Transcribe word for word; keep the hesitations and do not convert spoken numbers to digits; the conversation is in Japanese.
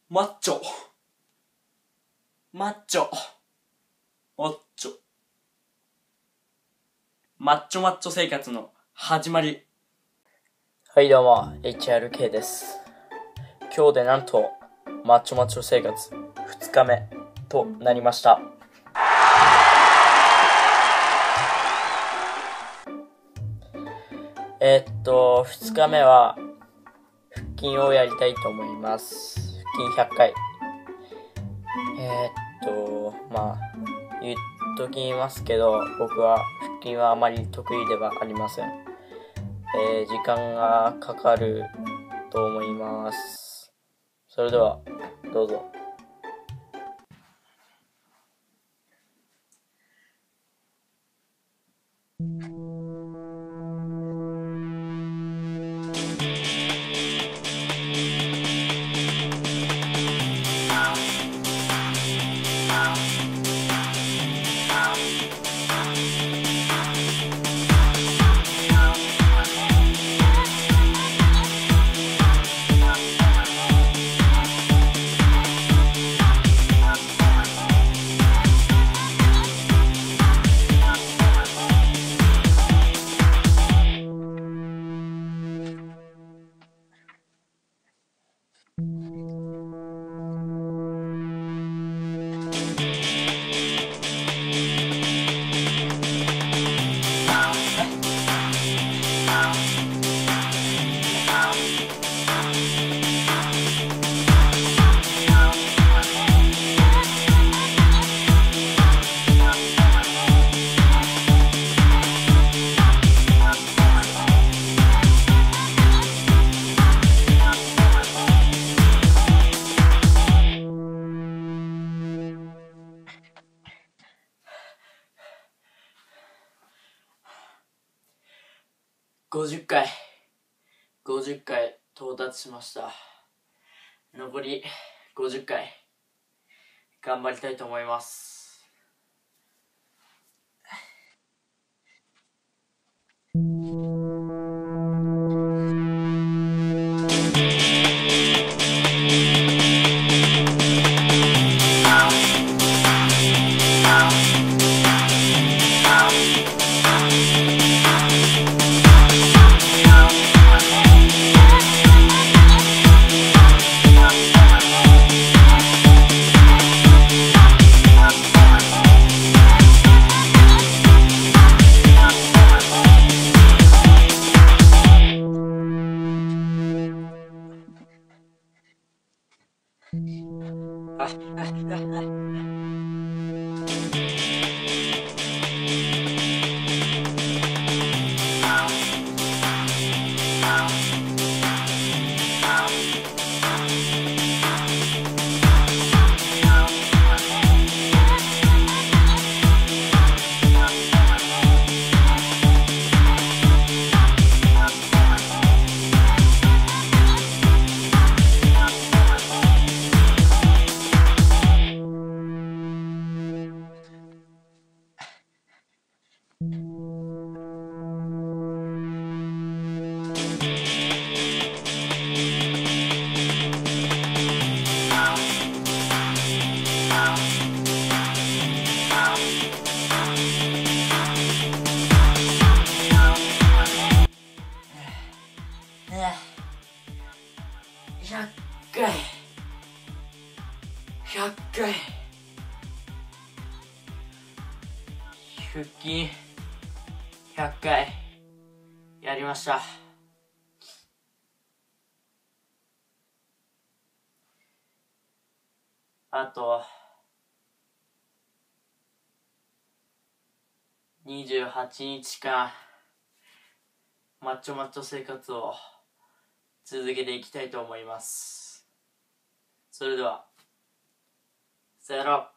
マッチョマッチョマッチョマッチョマッチョ生活の始まり。 はいどうも エイチアールケー です。今日でなんとマッチョマッチョ生活ふつかめとなりました。えー、っとふつかめは腹筋をやりたいと思います。腹筋ひゃっかい。えー、っとまあ言っときますけど、僕は腹筋はあまり得意ではありません。えー、時間がかかると思います。それではどうぞ。ごじゅっかいごじゅっかい到達しました。残りごじゅっかい頑張りたいと思います。あひゃっかいひゃっかい腹筋ひゃっかいやりました。あとにじゅうはちにちかんマッチョマッチョ生活を続けていきたいと思います。それではさよなら。